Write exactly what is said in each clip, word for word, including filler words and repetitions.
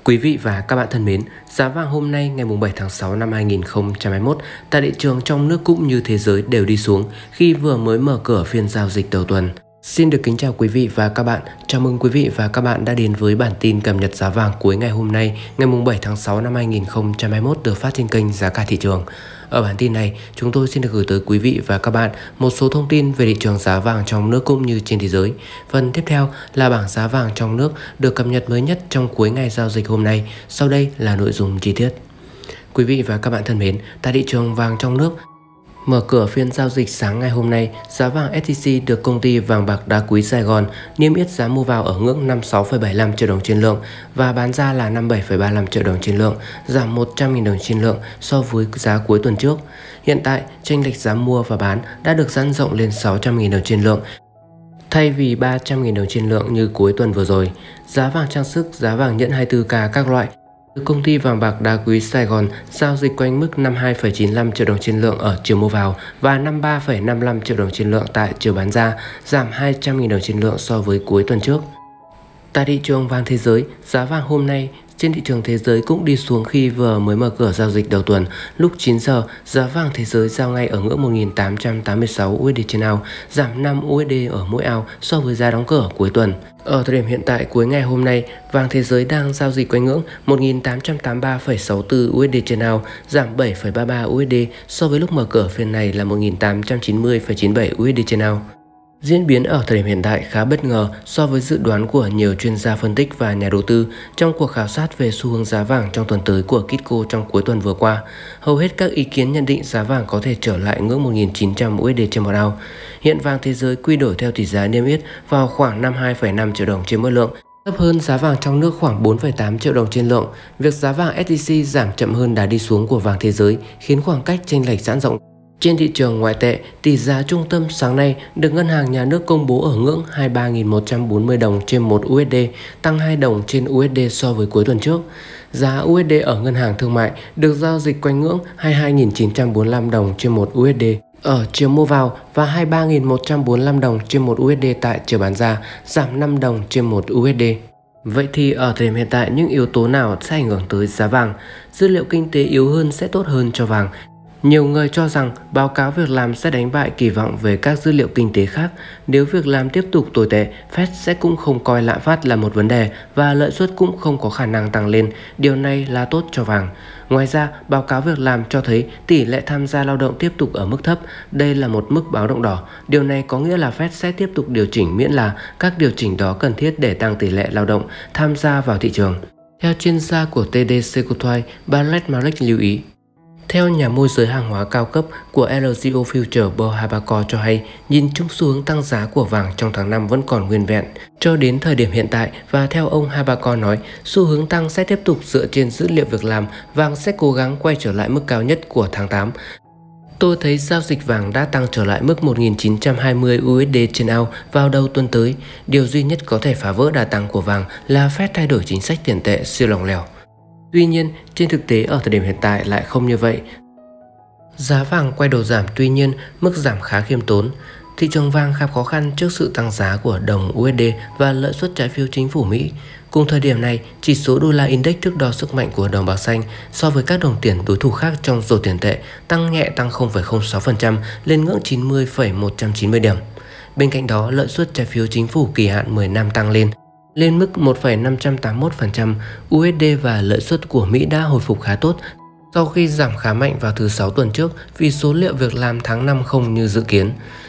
Quý vị và các bạn thân mến, giá vàng hôm nay ngày bảy tháng sáu năm hai nghìn không trăm hai mươi mốt tại thị trường trong nước cũng như thế giới đều đi xuống khi vừa mới mở cửa phiên giao dịch đầu tuần. Xin được kính chào quý vị và các bạn. Chào mừng quý vị và các bạn đã đến với bản tin cập nhật giá vàng cuối ngày hôm nay, ngày bảy tháng sáu năm hai nghìn không trăm hai mươi mốt được phát trên kênh Giá Cả Thị Trường. Ở bản tin này, chúng tôi xin được gửi tới quý vị và các bạn một số thông tin về thị trường giá vàng trong nước cũng như trên thế giới. Phần tiếp theo là bảng giá vàng trong nước được cập nhật mới nhất trong cuối ngày giao dịch hôm nay. Sau đây là nội dung chi tiết. Quý vị và các bạn thân mến, tại thị trường vàng trong nước, mở cửa phiên giao dịch sáng ngày hôm nay, giá vàng ét gi xê được công ty vàng bạc đá quý Sài Gòn niêm yết giá mua vào ở ngưỡng năm mươi sáu phẩy bảy mươi lăm triệu đồng trên lượng và bán ra là năm mươi bảy phẩy ba mươi lăm triệu đồng trên lượng, giảm một trăm nghìn đồng trên lượng so với giá cuối tuần trước. Hiện tại, chênh lệch giá mua và bán đã được giãn rộng lên sáu trăm nghìn đồng trên lượng, thay vì ba trăm nghìn đồng trên lượng như cuối tuần vừa rồi. Giá vàng trang sức, giá vàng nhẫn hai mươi tư ca các loại công ty vàng bạc đá quý Sài Gòn giao dịch quanh mức năm mươi hai phẩy chín mươi lăm triệu đồng trên lượng ở chiều mua vào và năm mươi ba phẩy năm mươi lăm triệu đồng trên lượng tại chiều bán ra, giảm hai trăm nghìn đồng trên lượng so với cuối tuần trước. Tại thị trường vàng thế giới, giá vàng hôm nay trên thị trường thế giới cũng đi xuống khi vừa mới mở cửa giao dịch đầu tuần. Lúc chín giờ, giá vàng thế giới giao ngay ở ngưỡng một nghìn tám trăm tám mươi sáu u ét đê trên ounce, giảm năm u ét đê ở mỗi ounce so với giá đóng cửa cuối tuần. Ở thời điểm hiện tại cuối ngày hôm nay, vàng thế giới đang giao dịch quanh ngưỡng một nghìn tám trăm tám mươi ba phẩy sáu mươi tư u ét đê trên ounce, giảm bảy phẩy ba mươi ba u ét đê so với lúc mở cửa phiên này là một nghìn tám trăm chín mươi phẩy chín mươi bảy u ét đê trên ounce. Diễn biến ở thời điểm hiện tại khá bất ngờ so với dự đoán của nhiều chuyên gia phân tích và nhà đầu tư trong cuộc khảo sát về xu hướng giá vàng trong tuần tới của Kitco trong cuối tuần vừa qua. Hầu hết các ý kiến nhận định giá vàng có thể trở lại ngưỡng một nghìn chín trăm u ét đê trên một ounce. Hiện vàng thế giới quy đổi theo tỷ giá niêm yết vào khoảng năm mươi hai phẩy năm triệu đồng trên mỗi lượng, thấp hơn giá vàng trong nước khoảng bốn phẩy tám triệu đồng trên lượng. Việc giá vàng ét gi xê giảm chậm hơn đà đi xuống của vàng thế giới khiến khoảng cách chênh lệch giãn rộng. Trên thị trường ngoại tệ, tỷ giá trung tâm sáng nay được Ngân hàng Nhà nước công bố ở ngưỡng hai mươi ba nghìn một trăm bốn mươi đồng trên một u ét đê, tăng hai đồng trên u ét đê so với cuối tuần trước. Giá u ét đê ở ngân hàng thương mại được giao dịch quanh ngưỡng hai mươi hai nghìn chín trăm bốn mươi lăm đồng trên một u ét đê ở chiều mua vào và hai mươi ba nghìn một trăm bốn mươi lăm đồng trên một u ét đê tại chiều bán ra, giảm năm đồng trên một u ét đê. Vậy thì ở thời điểm hiện tại, những yếu tố nào sẽ ảnh hưởng tới giá vàng? Dữ liệu kinh tế yếu hơn sẽ tốt hơn cho vàng. Nhiều người cho rằng báo cáo việc làm sẽ đánh bại kỳ vọng về các dữ liệu kinh tế khác. Nếu việc làm tiếp tục tồi tệ, Fed sẽ cũng không coi lạm phát là một vấn đề và lợi suất cũng không có khả năng tăng lên. Điều này là tốt cho vàng. Ngoài ra, báo cáo việc làm cho thấy tỷ lệ tham gia lao động tiếp tục ở mức thấp. Đây là một mức báo động đỏ. Điều này có nghĩa là Fed sẽ tiếp tục điều chỉnh miễn là các điều chỉnh đó cần thiết để tăng tỷ lệ lao động tham gia vào thị trường. Theo chuyên gia của tê đê Securities, Barrett Malik lưu ý. Theo nhà môi giới hàng hóa cao cấp của lờ giê ô Future, Bo Habakor cho hay, nhìn chung xu hướng tăng giá của vàng trong tháng năm vẫn còn nguyên vẹn cho đến thời điểm hiện tại, và theo ông Habakor nói, xu hướng tăng sẽ tiếp tục dựa trên dữ liệu việc làm, vàng sẽ cố gắng quay trở lại mức cao nhất của tháng tám. Tôi thấy giao dịch vàng đã tăng trở lại mức một nghìn chín trăm hai mươi u ét đê trên ounce vào đầu tuần tới. Điều duy nhất có thể phá vỡ đà tăng của vàng là Fed thay đổi chính sách tiền tệ siêu lỏng lẻo. Tuy nhiên, trên thực tế ở thời điểm hiện tại lại không như vậy. Giá vàng quay đầu giảm, tuy nhiên mức giảm khá khiêm tốn. Thị trường vàng gặp khó khăn trước sự tăng giá của đồng u ét đê và lợi suất trái phiếu chính phủ Mỹ. Cùng thời điểm này, chỉ số đô la index thước đo sức mạnh của đồng bạc xanh so với các đồng tiền đối thủ khác trong rổ tiền tệ tăng nhẹ, tăng không phẩy không sáu phần trăm lên ngưỡng chín mươi phẩy một trăm chín mươi điểm. Bên cạnh đó, lợi suất trái phiếu chính phủ kỳ hạn mười năm tăng lên lên mức một phẩy năm trăm tám mươi mốt phần trăm. u ét đê và lợi suất của Mỹ đã hồi phục khá tốt sau khi giảm khá mạnh vào thứ sáu tuần trước vì số liệu việc làm tháng năm không như dự kiến.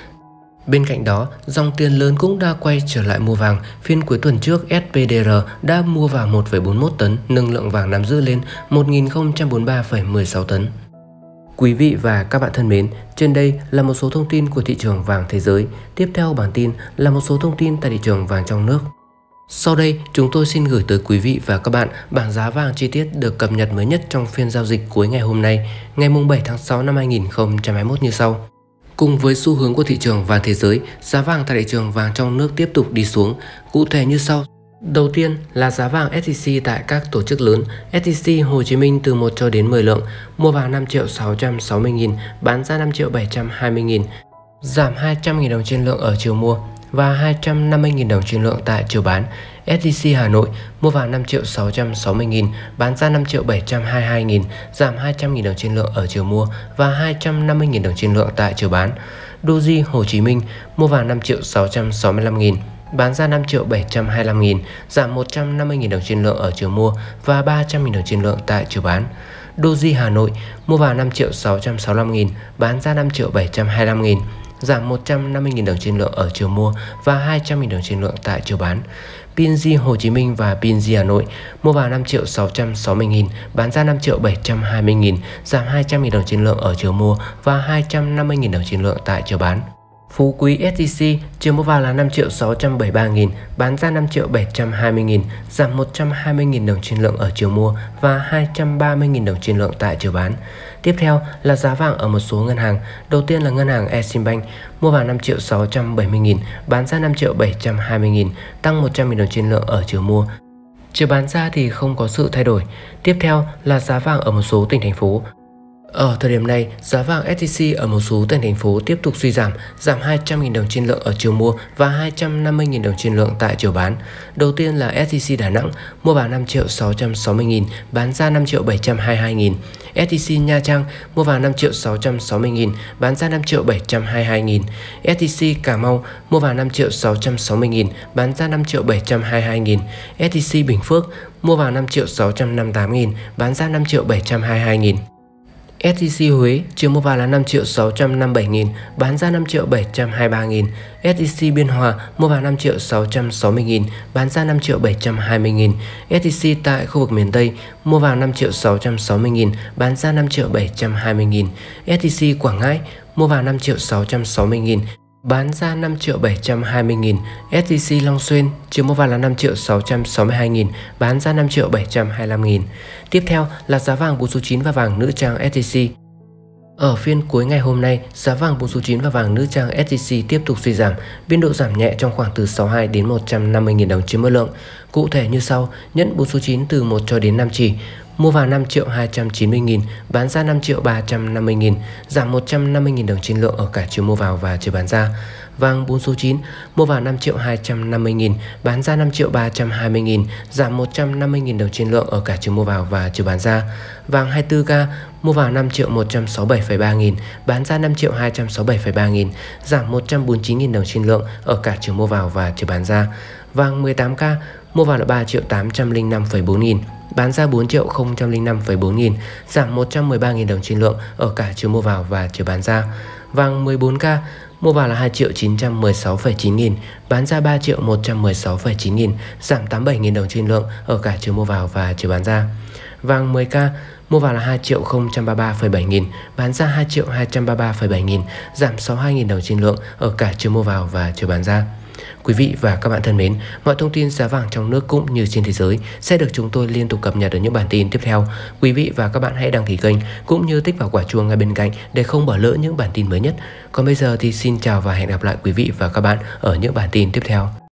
Bên cạnh đó, dòng tiền lớn cũng đã quay trở lại mua vàng. Phiên cuối tuần trước, ét pê đê rờ đã mua vào một phẩy bốn mươi mốt tấn, nâng lượng vàng nắm giữ lên một nghìn không trăm bốn mươi ba phẩy mười sáu tấn. Quý vị và các bạn thân mến, trên đây là một số thông tin của thị trường vàng thế giới. Tiếp theo bản tin là một số thông tin tại thị trường vàng trong nước. Sau đây, chúng tôi xin gửi tới quý vị và các bạn bảng giá vàng chi tiết được cập nhật mới nhất trong phiên giao dịch cuối ngày hôm nay, ngày bảy tháng sáu năm hai nghìn không trăm hai mươi mốt như sau. Cùng với xu hướng của thị trường vàng thế giới, giá vàng tại thị trường vàng trong nước tiếp tục đi xuống, cụ thể như sau. Đầu tiên là giá vàng ét gi xê tại các tổ chức lớn. ét gi xê Hồ Chí Minh từ một cho đến mười lượng, mua vào năm triệu sáu trăm sáu mươi nghìn, bán ra năm triệu bảy trăm hai mươi nghìn, giảm hai trăm nghìn đồng trên lượng ở chiều mua. và hai trăm năm mươi nghìn đồng trên lượng tại chiều bán. ét gi xê Hà Nội mua vào năm triệu sáu trăm sáu mươi nghìn, bán ra năm triệu bảy trăm hai mươi hai nghìn, giảm hai trăm nghìn đồng trên lượng ở chiều mua và hai trăm năm mươi nghìn đồng trên lượng tại chiều bán. Doji Hồ Chí Minh mua vào năm triệu sáu trăm sáu mươi lăm nghìn, bán ra năm triệu bảy trăm hai mươi lăm nghìn, giảm một trăm năm mươi nghìn đồng trên lượng ở chiều mua và ba trăm nghìn đồng trên lượng tại chiều bán. Doji Hà Nội mua vào năm triệu sáu trăm sáu mươi lăm nghìn, bán ra năm triệu bảy trăm hai mươi lăm nghìn, giảm một trăm năm mươi nghìn đồng trên lượng ở chiều mua và hai trăm nghìn đồng trên lượng tại chiều bán. Pinji Hồ Chí Minh và Pinji Hà Nội mua vào năm triệu sáu trăm sáu mươi nghìn, bán ra năm triệu bảy trăm hai mươi nghìn, giảm hai trăm nghìn đồng trên lượng ở chiều mua và hai trăm năm mươi nghìn đồng trên lượng tại chiều bán. Phú Quý ét gi xê chiều mua vào là năm triệu sáu trăm bảy mươi ba nghìn, bán ra năm triệu bảy trăm hai mươi nghìn, giảm một trăm hai mươi nghìn đồng trên lượng ở chiều mua và hai trăm ba mươi nghìn đồng trên lượng tại chiều bán. Tiếp theo là giá vàng ở một số ngân hàng. Đầu tiên là ngân hàng Eximbank mua vào năm triệu sáu trăm bảy mươi nghìn, bán ra năm triệu bảy trăm hai mươi nghìn, tăng một trăm nghìn đồng trên lượng ở chiều mua. Chiều bán ra thì không có sự thay đổi. Tiếp theo là giá vàng ở một số tỉnh thành phố. Ở thời điểm này, giá vàng ét gi xê ở một số tỉnh thành phố tiếp tục suy giảm, giảm hai trăm nghìn đồng trên lượng ở chiều mua và hai trăm năm mươi nghìn đồng trên lượng tại chiều bán. Đầu tiên là ét gi xê Đà Nẵng mua vào năm triệu sáu trăm sáu mươi nghìn, bán ra năm triệu bảy trăm hai mươi hai nghìn. ét gi xê Nha Trang mua vào năm triệu sáu trăm sáu mươi nghìn, bán ra năm triệu bảy trăm hai mươi hai nghìn. ét gi xê Cà Mau mua vào năm triệu sáu trăm sáu mươi nghìn, bán ra năm triệu bảy trăm hai mươi hai nghìn. ét gi xê Bình Phước mua vào năm triệu sáu trăm năm mươi tám nghìn, bán ra năm triệu bảy trăm hai mươi hai nghìn. ét gi xê Huế chiều mua vào là năm triệu sáu trăm năm mươi bảy nghìn, bán ra năm triệu bảy trăm hai mươi ba nghìn. ét gi xê Biên Hòa mua vào năm triệu sáu trăm sáu mươi nghìn, bán ra năm triệu bảy trăm hai mươi nghìn. ét gi xê tại khu vực miền Tây mua vào năm triệu sáu trăm sáu mươi nghìn, bán ra năm triệu bảy trăm hai mươi nghìn. ét gi xê Quảng Ngãi mua vào năm triệu sáu trăm sáu mươi nghìn, bán ra năm triệu bảy trăm hai mươi nghìn. ét gi xê Long Xuyên chiều mua vào là năm triệu sáu trăm sáu mươi hai nghìn, bán ra năm triệu bảy trăm hai mươi lăm nghìn. Tiếp theo là giá vàng bốn số chín và vàng nữ trang ét gi xê. Ở phiên cuối ngày hôm nay, giá vàng bốn số chín và vàng nữ trang ét gi xê tiếp tục suy giảm, biên độ giảm nhẹ trong khoảng từ sáu mươi hai đến một trăm năm mươi nghìn đồng trên mỗi lượng. Cụ thể như sau: nhẫn bốn số chín từ một cho đến năm chỉ mua vào năm triệu hai trăm chín mươi nghìn, bán ra năm triệu ba trăm năm mươi nghìn, giảm một trăm năm mươi nghìn đồng trên lượng ở cả chiều mua vào và chiều bán ra. Vàng bốn số chín mua vào năm triệu hai trăm năm mươi nghìn, bán ra năm triệu ba trăm hai mươi nghìn, giảm một trăm năm mươi nghìn đồng trên lượng ở cả chiều mua vào và chiều bán ra. Vàng hai mươi tư ca mua vào năm triệu một trăm sáu mươi bảy phẩy ba nghìn, bán ra năm triệu hai trăm sáu mươi bảy phẩy ba nghìn, giảm một trăm bốn mươi chín nghìn đồng trên lượng ở cả chiều mua vào và chiều bán ra. Vàng mười tám ca mua vào là ba triệu tám trăm lẻ năm phẩy bốn nghìn, bán ra bốn triệu không trăm lẻ năm phẩy bốn nghìn, giảm một trăm mười ba nghìn đồng trên lượng ở cả chiều mua vào và chiều bán ra. Vàng mười bốn ca mua vào là hai triệu chín trăm mười sáu phẩy chín nghìn, bán ra ba triệu một trăm mười sáu phẩy chín nghìn, giảm tám mươi bảy nghìn đồng trên lượng ở cả chiều mua vào và chiều bán ra. Vàng mười ca mua vào là hai triệu không trăm ba mươi ba phẩy bảy nghìn, bán ra hai triệu hai trăm ba mươi ba phẩy bảy nghìn, giảm sáu mươi hai nghìn đồng trên lượng ở cả chiều mua vào và chiều bán ra. Quý vị và các bạn thân mến, mọi thông tin giá vàng trong nước cũng như trên thế giới sẽ được chúng tôi liên tục cập nhật ở những bản tin tiếp theo. Quý vị và các bạn hãy đăng ký kênh cũng như tích vào quả chuông ngay bên cạnh để không bỏ lỡ những bản tin mới nhất. Còn bây giờ thì xin chào và hẹn gặp lại quý vị và các bạn ở những bản tin tiếp theo.